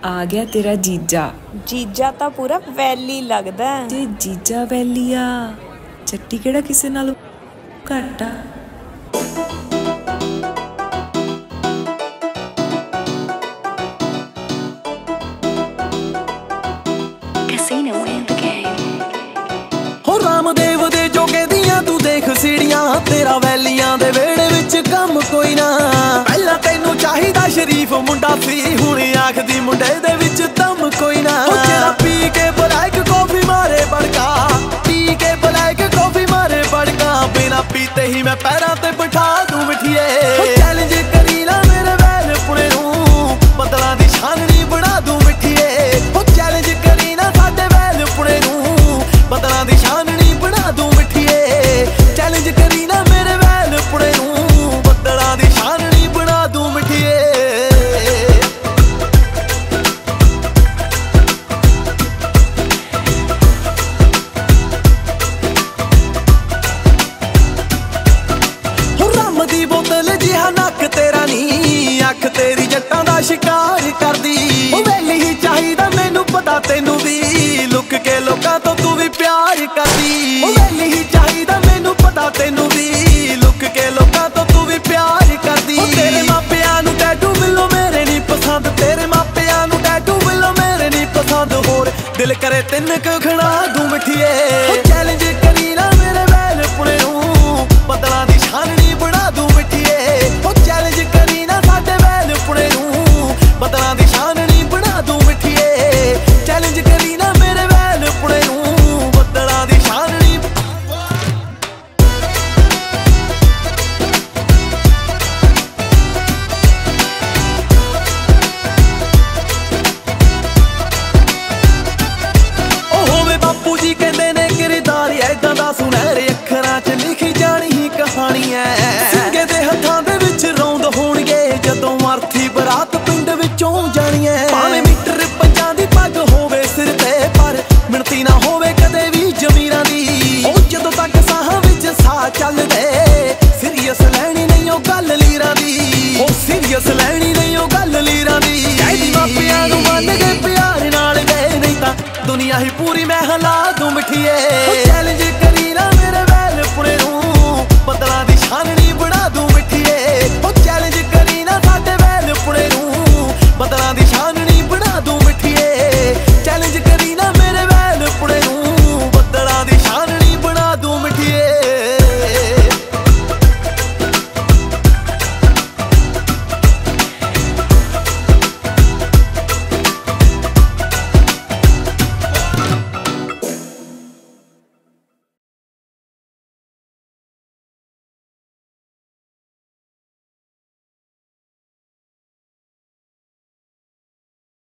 आ गया तेरा जीजा। जीजा तो पूरा वैली लगदा है। जे जीजा वैली आ चट्टी केड़ा किसे नालों घट आ। हो रामदेव दे जोगे दियां तू देख सीढ़ियां, तेरा वैलियां दे वेड़े विच कम कोई ना। पहला तैनू चाहिदा शरीफ मुंडा सी, हुण आखदी मुंडे दे विच दम कोई ना। जेड़ा पी के ब्लैक कॉफी मारे बड़का, पी के ब्लैक कॉफी मारे बड़का, बिना पीते ही मैं पैरां ते बिठा दूं मिठिए। चैलेंज करी ना मेरे वैल पुणे नूं, बदलां दी छाननी बना दूं मिठिए। चैलेंज करी ना साडे वैल पुणे नूं, बदलां दी छाननी बना दूं मिठिए। चैलेंज करी ना मेरे वैल पुणे नूं, बदलां दी छाननी बना दूं मिठिए। रम दी बोतल जिहा नक तेरा नी, अख तेरी जट्टां दा शिकार करदी। वैली ही चाहिदा मैनू पता तेनू भी, लुक के लोकां तो तू भी प्यार करदी। वैली ही चाहिदा मैनू पता तेनू भी, लुक के लोकां तो तू भी प्यार करदी। तेरे मापियां नू टैटू बिल्लो मेरे नी पसंद, तेरे मापियां नू टैटू बिल्लो मेरे नी पसंद। होर दिल करे तिन क खड़ा दूं मिठिए। चैलेंज करी ना मेरे वैल पुणे नूं, बदलां दी छाननी बना दूं मिठिए। चैलेंज करी ना साडे वैल पुणे नूं, बदलां दी छाननी बना दूं मिठिए। चैलेंज करी ना मेरे वैल पुणे नूं, बदलां दी छाननी। होवे बापू जी कहंदे ने किरदार ऐदां दा सुनहरे अखरां च लिखी जानी ही कहानी है। सिंगे दे हत्थां दे विच रौंद होणगे, जदों अर्थी बरात पिंड विचों जानी है। भावें मीटर पंजां दी पग होवे सिर ते, पर मिणती ना होवे कदे भी जमीरां दी। ओ जदों तक साहां विच साह चलदे, सीरीअस लैणी नहीं ओ गल लीरां दी। ओ सीरीअस लैणी नहीं ओ गल लीरां दी। कहदी मापियां नूं मंन के प्यार नाल गए, नहीं तां दुनिया ही पूरी